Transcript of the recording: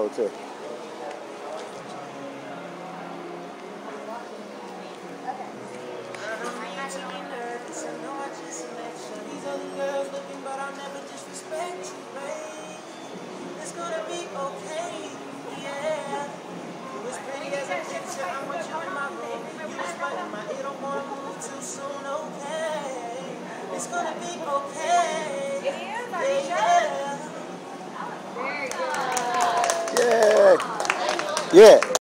though too. It's gonna be okay, yeah. You as pretty as a picture, I want you in my room. You was biting my ear, don't wanna move too soon, okay. It's gonna be okay. It is, are you sure? Yeah. Yeah.